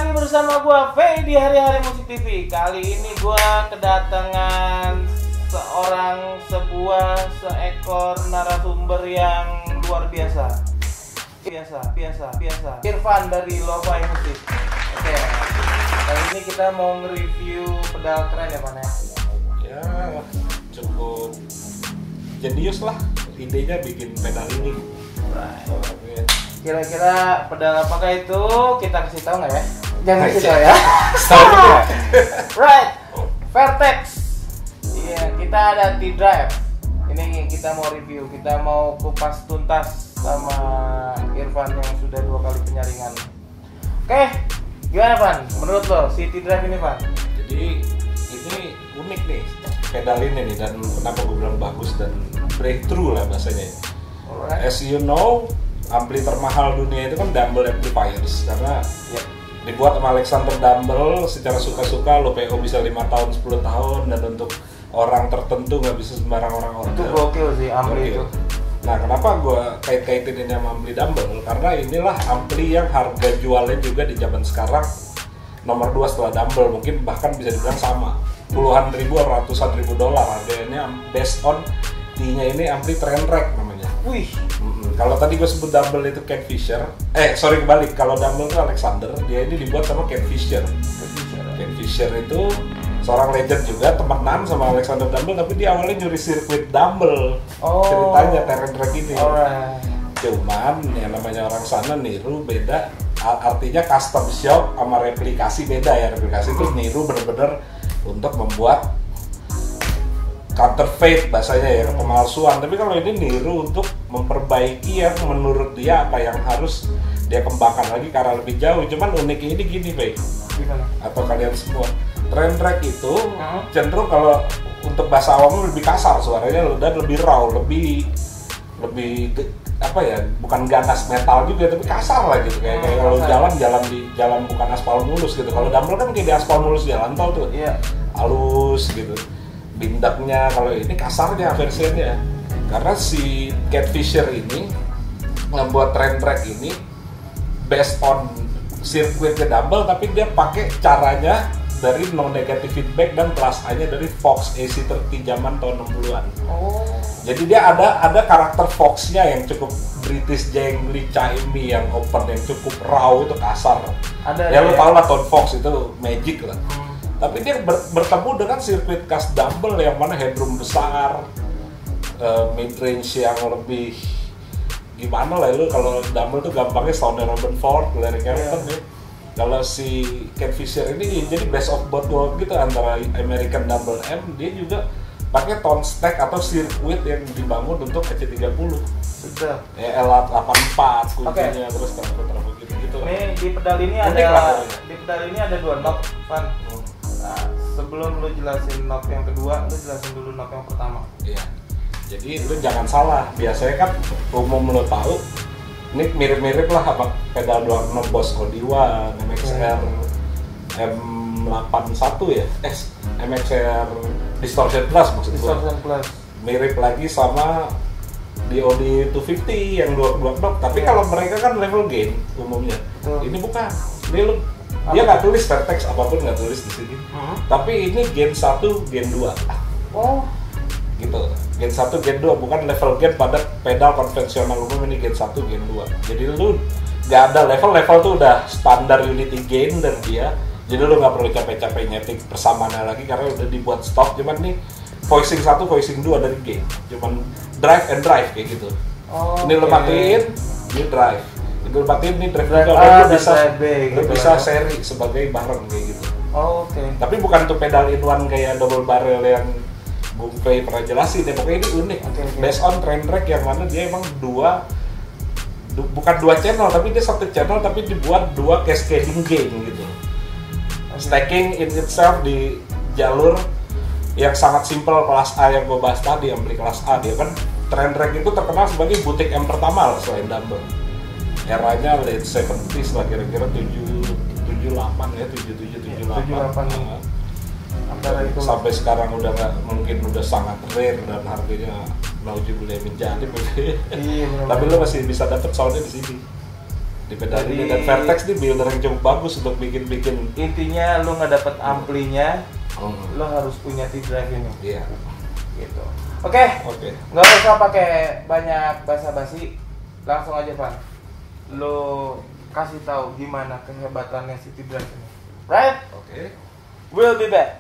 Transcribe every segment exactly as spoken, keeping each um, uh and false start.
lagi bersama gua Faye di Hari-Hari Musik T V. Kali ini gua kedatangan seorang sebuah seekor narasumber yang luar biasa. Biasa, biasa, biasa. Irfan dari Lo-Fi Musik. Oke. Kali ini kita mau nge-review pedal keren ya, Pan ya? Ya, cukup jenius lah idenya bikin pedal ini. Right. Kira-kira pedal apakah itu? Kita kasih tahu nggak ya? Jangan kasih tahu ya. Right, Vertex. Iya, kita ada T-Drive. Ini kita mau review, kita mau kupas tuntas sama Irfan yang sudah dua kali penyaringan. Oke, gimana Pan? Menurut lo si T-Drive ini Pan? Jadi ini unik nih pedal ini nih, dan kenapa gue bilang bagus dan breakthrough lah bahasanya. Alright. As you know, ampli termahal dunia itu kan Dumble amplifiers, karena ya, dibuat sama Alexander Dumble secara suka-suka. Lo P O bisa lima tahun, sepuluh tahun, dan untuk orang tertentu nggak bisa sembarang orang order. itu gokil sih ampli Gokil. itu. Nah, kenapa gue kait-kaitin ini sama ampli Dumble? Karena inilah ampli yang harga jualnya juga di zaman sekarang nomor dua setelah Dumble, mungkin bahkan bisa dibilang sama, puluhan ribu atau ratusan ribu dolar harganya, based on T-nya ini ampli Trainwreck namanya. Wih, Mm-mm. Kalau tadi gue sebut Dumble itu Ken Fisher, eh sorry kebalik, kalau Dumble itu Alexander, dia ini dibuat sama Ken Fisher. Ken Fisher itu seorang legend juga, temenan sama Alexander Dumble, tapi dia awalnya nyuri sirkuit Dumble. Oh. Ceritanya Trainwreck ini. alright. Cuman yang namanya orang sana niru beda, artinya custom shop sama replikasi beda ya. Replikasi itu niru bener-bener untuk membuat counterfeit bahasanya ya, pemalsuan. Tapi kalau ini niru untuk memperbaiki yang menurut dia apa yang harus dia kembangkan lagi karena lebih jauh. Cuman uniknya ini gini, Bay, Gimana? atau kalian semua, Trainwreck itu Hmm. cenderung kalau untuk bahasa awamnya lebih kasar suaranya dan lebih raw, lebih lebih apa ya, bukan ganas metal juga tapi kasar lah gitu, kayak, Hmm, kayak kalau kasar. jalan jalan di jalan bukan aspal mulus gitu. Kalau Dumble kan kayak di aspal mulus jalan tol tuh, Iya. halus gitu bindaknya. Kalau ini kasarnya versinya, karena si Ken Fisher ini membuat Trainwreck ini based on sirkuitnya Dumble, tapi dia pakai caranya dari no negative feedback dan kelas A nya dari Fox A C tiga puluh zaman tahun enam puluhan. Oh. Jadi dia ada ada karakter Fox-nya yang cukup British jangly, chimey, yang open, yang cukup raw, itu kasar. Ada Ya ada lu tau lah Tone Fox itu magic lah. Hmm. Tapi dia ber- bertemu dengan sirkuit khas Dumble yang mana headroom besar, uh, mid range yang lebih gimana lah. Lu kalau Dumble tuh gampangnya soundnya Robin Ford, Larry Carlton ya. Kalau si Ken Fisher ini jadi best of both world gitu, antara American Dumble M, dia juga pakai tone stack atau sirkuit yang dibangun untuk E C tiga puluh. Sudah. Ya L delapan puluh empat kuncinya, Oke. terus terapa gitu-gitu lah. Ini di pedal ini Unik ada lah pokoknya. di pedal ini ada dua knob, Van. Hmm. Nah, sebelum lu jelasin knob yang kedua, lu jelasin dulu knob yang pertama. Iya. Jadi lu jangan salah. Biasanya kan umum lu tahu ini mirip-mirip lah sama pedal dua knob Boss Odeon, M X R M delapan puluh satu ya. Eh, M X R Distortion Plus maksud gua. Distortion Plus. Mirip lagi sama D O D dua ratus lima puluh yang dua dua knob, tapi Iya. kalau mereka kan level gain umumnya. Betul. Ini bukan. Ini lu Apa dia nggak tuh? tulis Vertex apapun, nggak tulis di sini. Hmm. Tapi ini gain satu, gain dua. Oh. Gitu. Gain satu, gain dua, bukan level gain pada pedal konvensional umum. Ini gain satu, gain dua. Jadi lu nggak ada level-level tuh udah standar unity gain dari dia. Jadi lu nggak perlu capek-capek nyeting persamaannya lagi karena udah dibuat stop. Cuman nih voicing satu, voicing dua dari gain. Cuman drive and drive kayak gitu. Oh, Ini lu oke. matiin, ini drive. Ini lu matiin, ini drive Drive juga. A Dan lu dan bisa, drive B lu gitu bisa lah. seri sebagai bareng kayak gitu. Oh, oke. Tapi bukan tuh pedal in one kayak double barrel yang Bung Fei pernah jelasin ya. Pokoknya ini unik. Oke, oke. Based on Trainwreck yang mana dia emang dua du- bukan dua channel, tapi dia satu channel tapi dibuat dua cascading gain gitu. Stacking in itself di jalur yang sangat simple kelas A yang gue bahas tadi, ampli kelas A. Dia kan Trainwreck itu terkenal sebagai butik M pertama lah selain Dumble. Eranya late seventies lah, kira-kira tujuh tujuh delapan ya, tujuh tujuh tujuh delapan. tujuh delapan. Antara itu Sampai sekarang udah nggak, mungkin udah sangat rare dan harganya nauzubillah min dzalik. Iya, benar. Tapi lo masih bisa dapet soundnya di sini. di pedal ini. Dan Vertex ini builder yang cukup bagus untuk bikin-bikin. Intinya lu nggak dapet amplinya, hmm. lu harus punya T-Drive ini. Iya. Gitu. Oke. Okay. Oke. Okay. Nggak usah pakai banyak basa-basi, langsung aja Pan. Lu kasih tahu gimana kehebatannya si T-Drive ini. Right? Oke. Okay. We'll be back.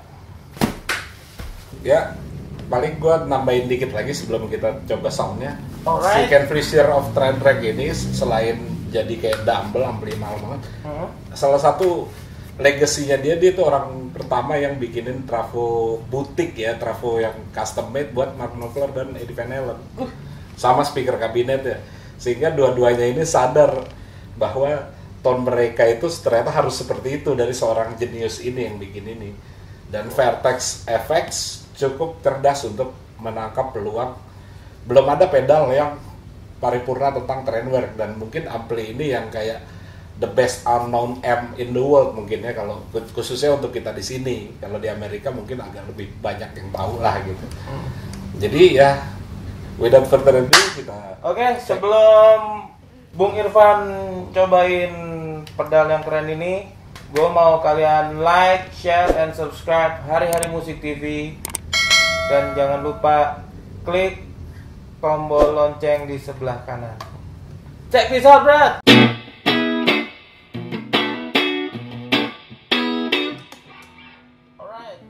Ya, paling gua nambahin dikit lagi sebelum kita coba soundnya. Alright. Si Ken Fisher of Trend Track ini selain jadi kayak dumbbell ampli mahal banget, hmm. salah satu legasinya dia dia tuh orang pertama yang bikinin trafo butik ya, trafo yang custom made buat Mark Knopfler dan Eddie Van Halen, uh. sama speaker kabinet ya, sehingga dua-duanya ini sadar bahwa tone mereka itu ternyata harus seperti itu dari seorang jenius ini yang bikin ini. Dan Vertex F X cukup cerdas untuk menangkap peluang. Belum ada pedal yang paripurna tentang Trendwerk, dan mungkin ampli ini yang kayak the best unknown amp in the world mungkin ya, kalau khususnya untuk kita di sini. Kalau di Amerika mungkin agak lebih banyak yang tahu lah gitu. Hmm. Jadi ya, without further ado kita. Oke, okay, sebelum Bung Irfan cobain pedal yang keren ini, gue mau kalian like, share, and subscribe Hari-Hari Musik T V, dan jangan lupa klik tombol lonceng di sebelah kanan. Check this out, Brad! Alright.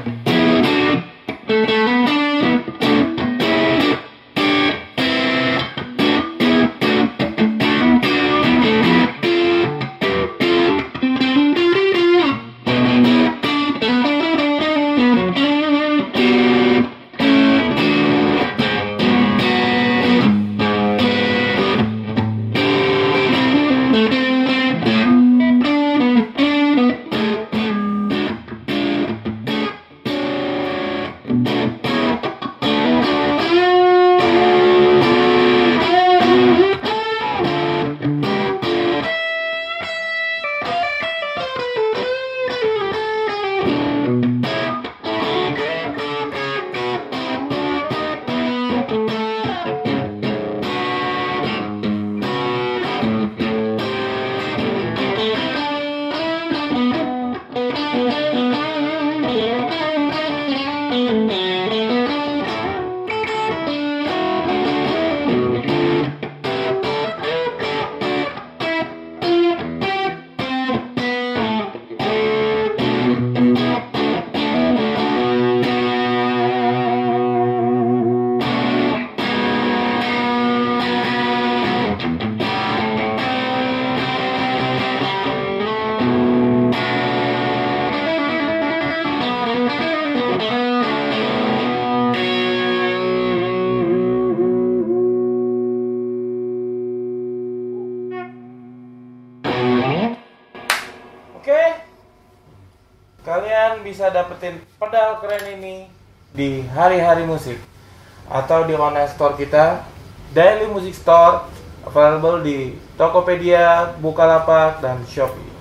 Kalian bisa dapetin pedal keren ini di Hari-Hari Musik atau di online store kita, Daily Music Store, available di Tokopedia, Bukalapak, dan Shopee.